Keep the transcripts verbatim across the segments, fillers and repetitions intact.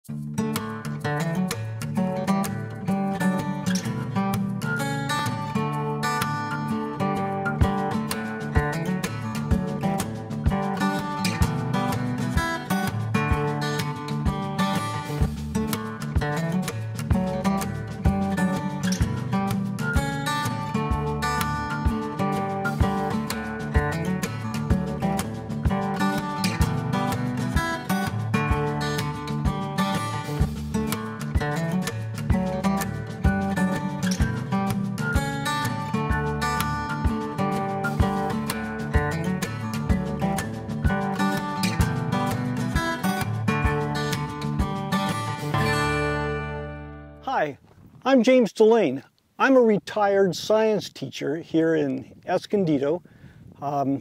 Hi, I'm James Dillane. I'm a retired science teacher here in Escondido. Um,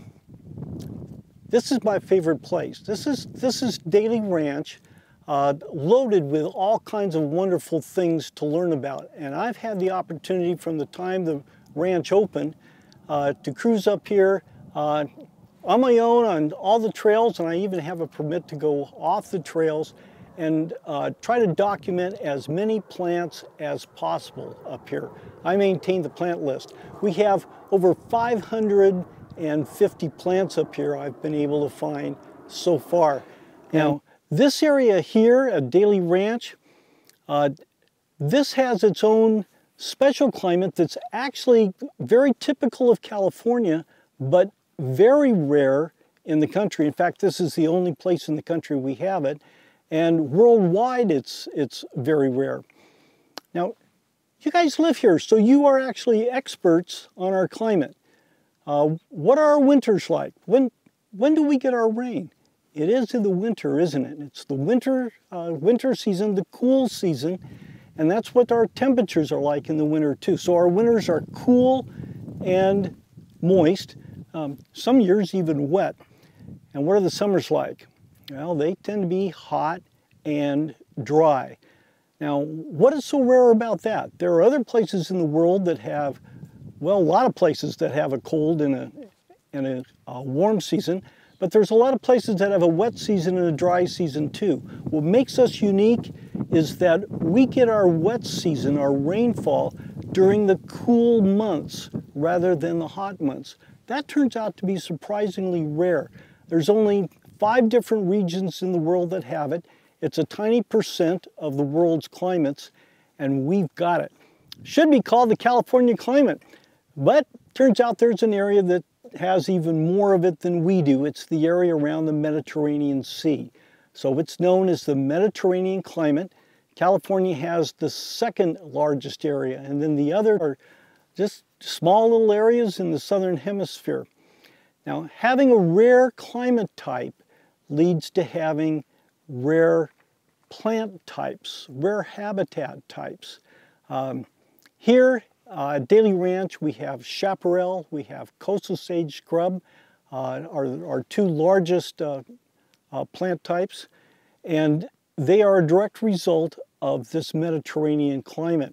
this is my favorite place. This is, this is Daley Ranch, uh, loaded with all kinds of wonderful things to learn about. And I've had the opportunity from the time the ranch opened uh, to cruise up here uh, on my own on all the trails, and I even have a permit to go off the trails and uh, try to document as many plants as possible up here. I maintain the plant list. We have over five hundred fifty plants up here I've been able to find so far. Now, this area here at Daley Ranch, uh, this has its own special climate that's actually very typical of California, but very rare in the country. In fact, this is the only place in the country we have it. And worldwide, it's, it's very rare. Now, you guys live here, so you are actually experts on our climate. Uh, what are our winters like? When, when do we get our rain? It is in the winter, isn't it? It's the winter, uh, winter season, the cool season, and that's what our temperatures are like in the winter too. So our winters are cool and moist, um, some years even wet. And what are the summers like? Well, they tend to be hot and dry. Now, what is so rare about that? There are other places in the world that have, well, a lot of places that have a cold and a, and a, a warm season, but there's a lot of places that have a wet season and a dry season too. What makes us unique is that we get our wet season, our rainfall, during the cool months rather than the hot months. That turns out to be surprisingly rare. There's only five different regions in the world that have it. It's a tiny percent of the world's climates, and we've got it. Should be called the California climate, but turns out there's an area that has even more of it than we do. It's the area around the Mediterranean Sea. So it's known as the Mediterranean climate. California has the second largest area, and then the other are just small little areas in the southern hemisphere. Now, having a rare climate type leads to having rare plant types, rare habitat types. Um, here uh, at Daley Ranch, we have chaparral, we have coastal sage scrub, uh, our, our two largest uh, uh, plant types, and they are a direct result of this Mediterranean climate.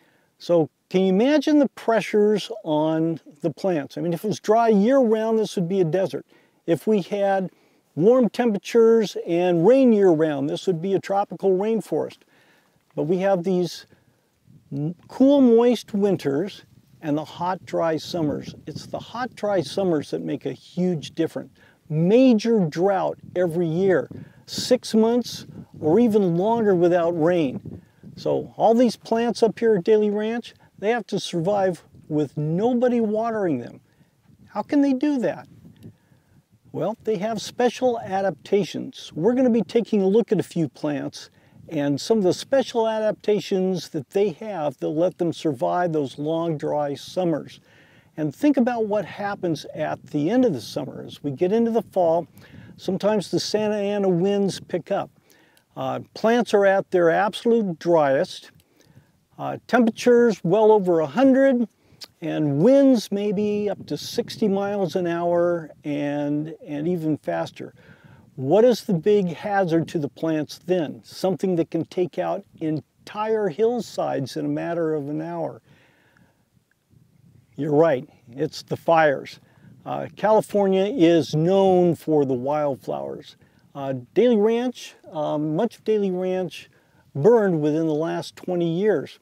So can you imagine the pressures on the plants? I mean, if it was dry year-round, this would be a desert. If we had warm temperatures and rain year-round, this would be a tropical rainforest. But we have these cool, moist winters and the hot, dry summers. It's the hot, dry summers that make a huge difference. Major drought every year, six months or even longer without rain. So all these plants up here at Daley Ranch, they have to survive with nobody watering them. How can they do that? Well, they have special adaptations. We're going to be taking a look at a few plants and some of the special adaptations that they have that let them survive those long, dry summers. And think about what happens at the end of the summer. As we get into the fall, sometimes the Santa Ana winds pick up. Uh, plants are at their absolute driest. Uh, temperatures well over one hundred, and winds maybe up to sixty miles an hour and, and even faster. What is the big hazard to the plants then? Something that can take out entire hillsides in a matter of an hour. You're right, it's the fires. Uh, California is known for the wildflowers. Uh, Daley Ranch, um, much of Daley Ranch burned within the last twenty years.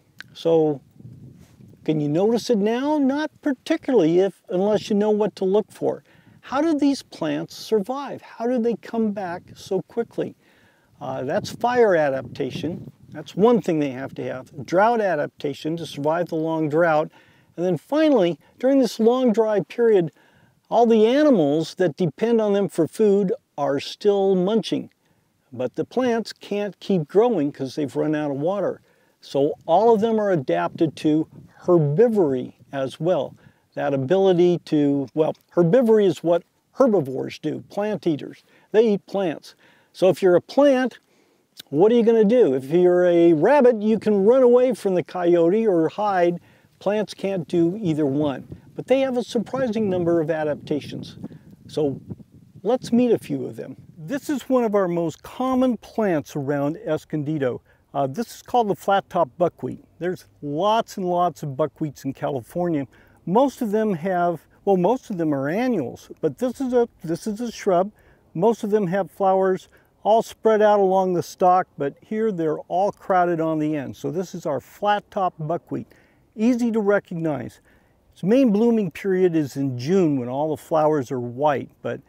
So can you notice it now? Not particularly, if unless you know what to look for. How do these plants survive? How do they come back so quickly? Uh, that's fire adaptation. That's one thing they have to have. Drought adaptation to survive the long drought. And then finally, during this long dry period, all the animals that depend on them for food are still munching. But the plants can't keep growing because they've run out of water. So all of them are adapted to herbivory as well. That ability to, well, herbivory is what herbivores do, plant eaters. They eat plants. So if you're a plant, what are you going to do? If you're a rabbit, you can run away from the coyote or hide. Plants can't do either one. But they have a surprising number of adaptations. So let's meet a few of them. This is one of our most common plants around Escondido. Uh, this is called the flat-top buckwheat. There's lots and lots of buckwheats in California. Most of them have, well, most of them are annuals, but this is a, this is a shrub. Most of them have flowers all spread out along the stalk, but here they're all crowded on the end. So this is our flat-top buckwheat. Easy to recognize. Its main blooming period is in June when all the flowers are white, but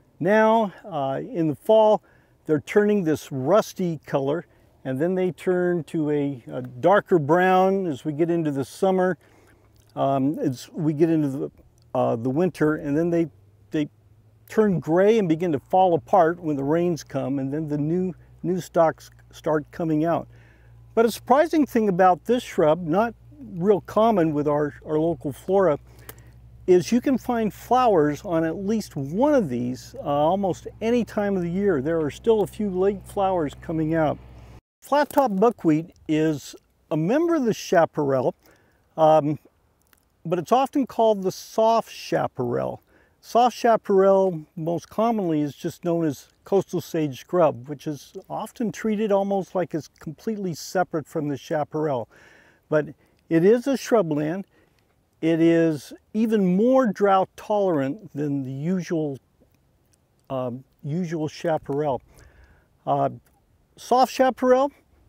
now uh, in the fall they're turning this rusty color, and then they turn to a, a darker brown as we get into the summer, um, as we get into the, uh, the winter, and then they, they turn gray and begin to fall apart when the rains come, and then the new, new stalks start coming out. But a surprising thing about this shrub, not real common with our, our local flora, is you can find flowers on at least one of these uh, almost any time of the year. There are still a few late flowers coming out. Flat-top buckwheat is a member of the chaparral, um, but it's often called the soft chaparral. Soft chaparral most commonly is just known as coastal sage scrub, which is often treated almost like it's completely separate from the chaparral. But it is a shrubland. It is even more drought tolerant than the usual, um, usual chaparral. Uh, soft chaparral,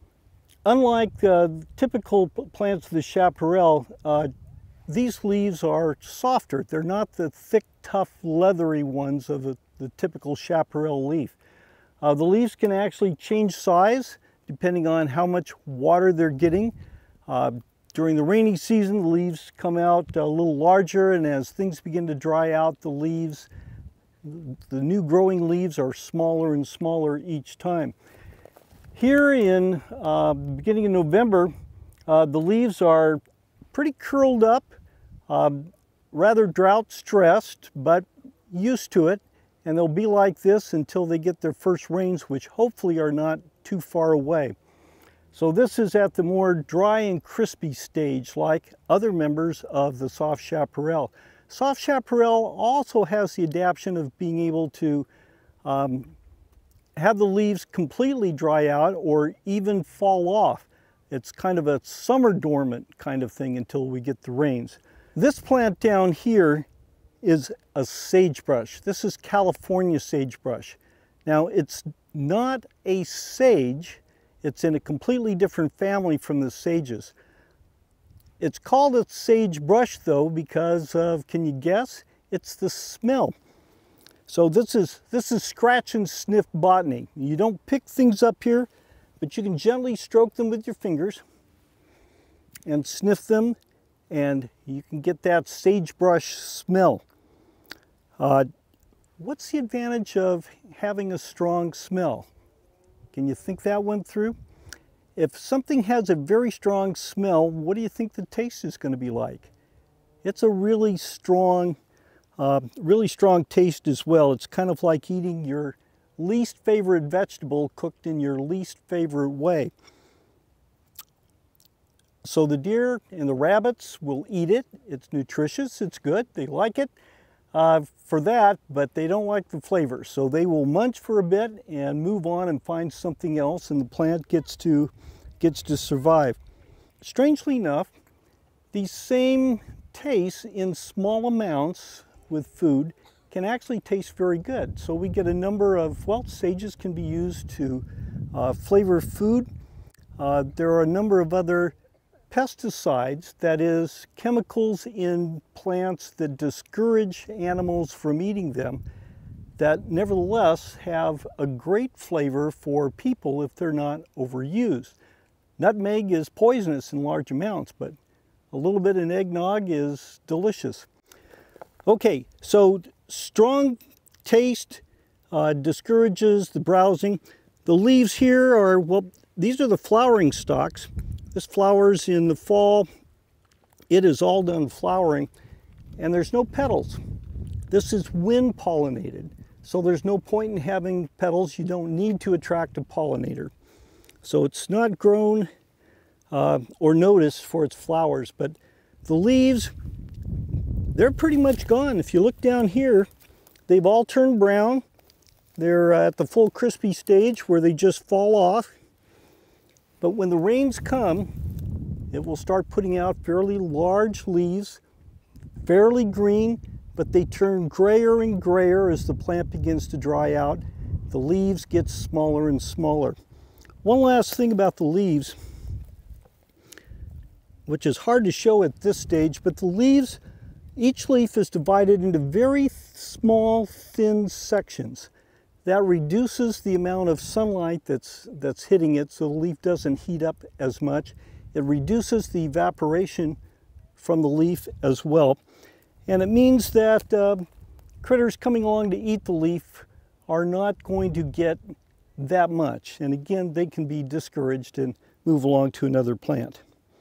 unlike uh, typical plants of the chaparral, uh, these leaves are softer. They're not the thick, tough, leathery ones of the, the typical chaparral leaf. Uh, the leaves can actually change size depending on how much water they're getting. Uh, during the rainy season, the leaves come out a little larger, and as things begin to dry out, the leaves, the new growing leaves are smaller and smaller each time. Here in uh, beginning of November, uh, the leaves are pretty curled up, uh, rather drought stressed, but used to it, and they'll be like this until they get their first rains, which hopefully are not too far away. So this is at the more dry and crispy stage, like other members of the soft chaparral. Soft chaparral also has the adaptation of being able to um, have the leaves completely dry out or even fall off. It's kind of a summer dormant kind of thing until we get the rains. This plant down here is a sagebrush. This is California sagebrush. Now, it's not a sage. It's in a completely different family from the sages. It's called a sagebrush though because of, can you guess? It's the smell. So this is, this is scratch and sniff botany. You don't pick things up here, but you can gently stroke them with your fingers and sniff them, and you can get that sagebrush smell. Uh, what's the advantage of having a strong smell? Can you think that one through? If something has a very strong smell, what do you think the taste is going to be like? It's a really strong, uh, really strong taste as well. It's kind of like eating your least favorite vegetable cooked in your least favorite way. So the deer and the rabbits will eat it. It's nutritious, it's good, they like it uh, for that, but they don't like the flavor. So they will munch for a bit and move on and find something else, and the plant gets to, gets to survive. Strangely enough, these same tastes in small amounts with food can actually taste very good. So we get a number of, well, sages can be used to uh, flavor food. Uh, there are a number of other pesticides, that is, chemicals in plants that discourage animals from eating them, that nevertheless have a great flavor for people if they're not overused. Nutmeg is poisonous in large amounts, but a little bit in eggnog is delicious. Okay, so strong taste uh, discourages the browsing. The leaves here are, well, these are the flowering stalks. This flowers in the fall. It is all done flowering, and there's no petals. This is wind pollinated, so there's no point in having petals. You don't need to attract a pollinator. So it's not grown uh, or noticed for its flowers, but the leaves, they're pretty much gone. If you look down here, they've all turned brown. They're at the full crispy stage where they just fall off. But when the rains come, it will start putting out fairly large leaves, fairly green, but they turn grayer and grayer as the plant begins to dry out. The leaves get smaller and smaller. One last thing about the leaves, which is hard to show at this stage, but the leaves, each leaf is divided into very small, thin sections. That reduces the amount of sunlight that's, that's hitting it, so the leaf doesn't heat up as much. It reduces the evaporation from the leaf as well. And it means that uh, critters coming along to eat the leaf are not going to get that much. And again, they can be discouraged and move along to another plant.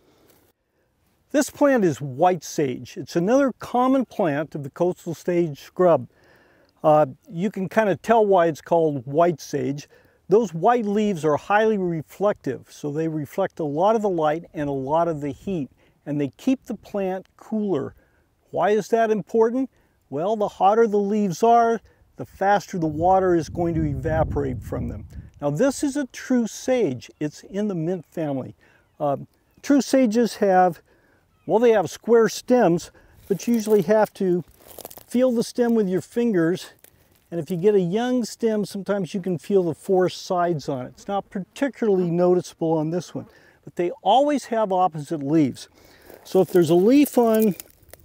This plant is white sage. It's another common plant of the coastal sage scrub. Uh, you can kind of tell why it's called white sage. Those white leaves are highly reflective, so they reflect a lot of the light and a lot of the heat, and they keep the plant cooler. Why is that important? Well, the hotter the leaves are, the faster the water is going to evaporate from them. Now, this is a true sage. It's in the mint family. Uh, true sages have, well, they have square stems, but you usually have to feel the stem with your fingers, and if you get a young stem, sometimes you can feel the four sides on it. It's not particularly noticeable on this one, but they always have opposite leaves. So if there's a leaf on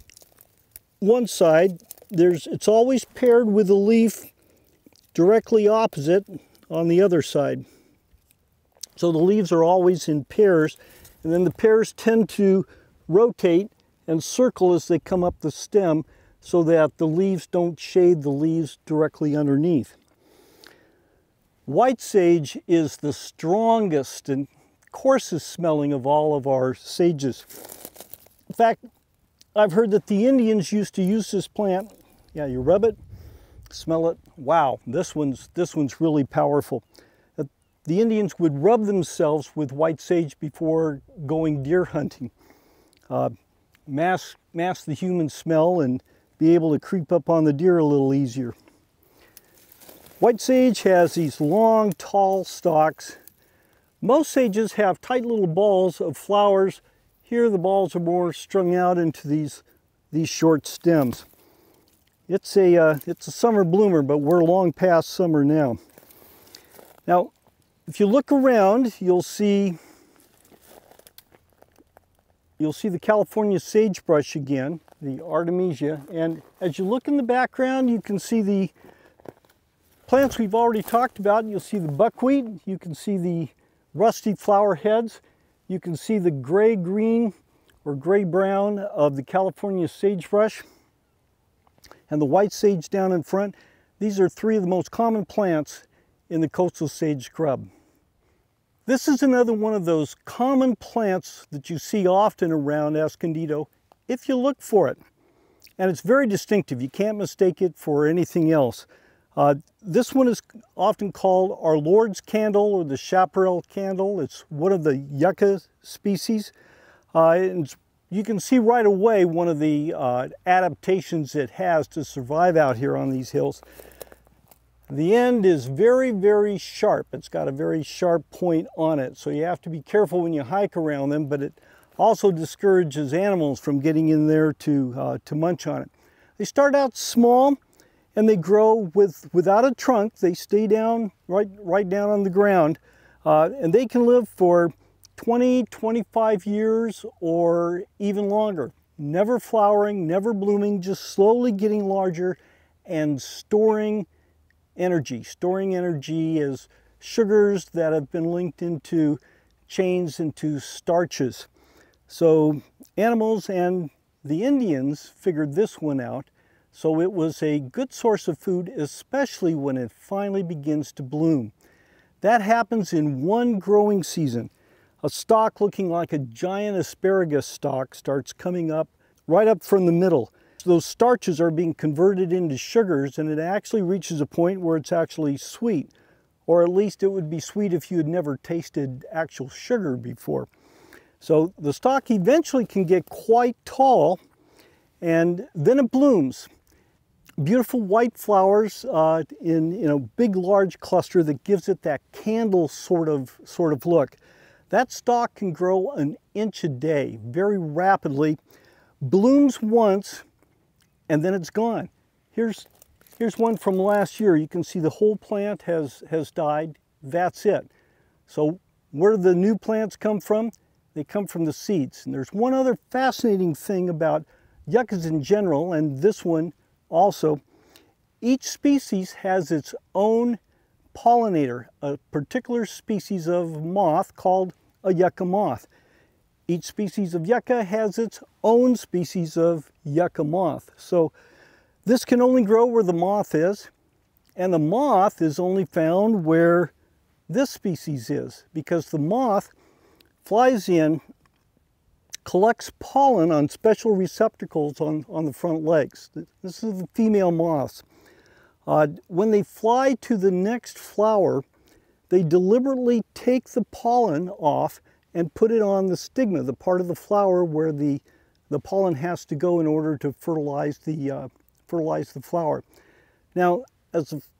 one side, there's it's always paired with a leaf directly opposite on the other side. So the leaves are always in pairs, and then the pairs tend to rotate and circle as they come up the stem, so that the leaves don't shade the leaves directly underneath. White sage is the strongest and coarsest smelling of all of our sages. In fact, I've heard that the Indians used to use this plant. Yeah, you rub it, smell it. Wow, this one's, this one's really powerful. The Indians would rub themselves with white sage before going deer hunting. Uh, mask, mask the human smell and be able to creep up on the deer a little easier. White sage has these long, tall stalks. Most sages have tight little balls of flowers. Here the balls are more strung out into these, these short stems. It's a, uh, it's a summer bloomer, but we're long past summer now. Now, if you look around, you'll see You'll see the California sagebrush again, the Artemisia, and as you look in the background, you can see the plants we've already talked about. You'll see the buckwheat, you can see the rusty flower heads, you can see the gray-green or gray-brown of the California sagebrush, and the white sage down in front. These are three of the most common plants in the coastal sage scrub. This is another one of those common plants that you see often around Escondido if you look for it. And it's very distinctive. You can't mistake it for anything else. Uh, this one is often called Our Lord's Candle or the Chaparral Candle. It's one of the yucca species. Uh, and you can see right away one of the uh, adaptations it has to survive out here on these hills. The end is very, very sharp. It's got a very sharp point on it, so you have to be careful when you hike around them, but it also discourages animals from getting in there to, uh, to munch on it. They start out small and they grow with, without a trunk. They stay down, right, right down on the ground, uh, and they can live for twenty, twenty-five years or even longer. Never flowering, never blooming, just slowly getting larger and storing energy. Storing energy as sugars that have been linked into chains into starches. So animals and the Indians figured this one out. So it was a good source of food, especially when it finally begins to bloom. That happens in one growing season. A stalk looking like a giant asparagus stalk starts coming up right up from the middle. So those starches are being converted into sugars, and it actually reaches a point where it's actually sweet. Or at least it would be sweet if you had never tasted actual sugar before. So the stalk eventually can get quite tall, and then it blooms. Beautiful white flowers uh, in, in a big large cluster that gives it that candle sort of, sort of look. That stalk can grow an inch a day very rapidly, blooms once, and then it's gone. Here's, here's one from last year. You can see the whole plant has, has died. That's it. So where do the new plants come from? They come from the seeds. And there's one other fascinating thing about yuccas in general, and this one also. Each species has its own pollinator, a particular species of moth called a yucca moth. Each species of yucca has its own species of yucca moth. So this can only grow where the moth is, and the moth is only found where this species is, because the moth flies in, collects pollen on special receptacles on, on the front legs. This is the female moths. Uh, when they fly to the next flower, they deliberately take the pollen off and put it on the stigma, the part of the flower where the, the pollen has to go in order to fertilize the, uh, fertilize the flower. Now, as a,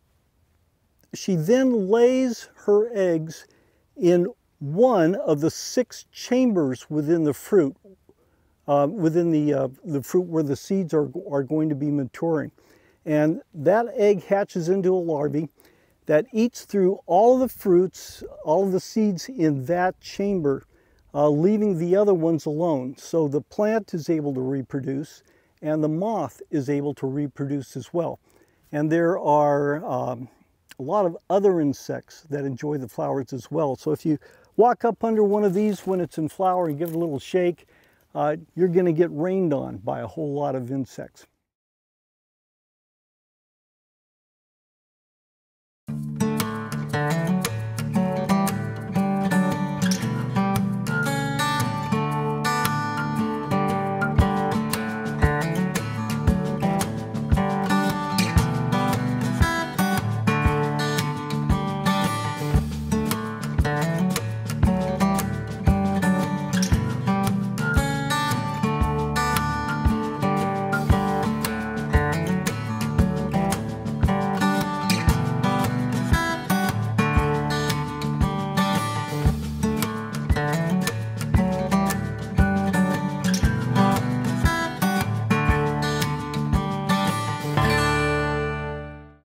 she then lays her eggs in one of the six chambers within the fruit, uh, within the, uh, the fruit where the seeds are, are going to be maturing. And that egg hatches into a larvae that eats through all of the fruits, all of the seeds in that chamber, uh, leaving the other ones alone. So the plant is able to reproduce, and the moth is able to reproduce as well. And there are um, a lot of other insects that enjoy the flowers as well. So if you walk up under one of these when it's in flower and give it a little shake, uh, you're going to get rained on by a whole lot of insects.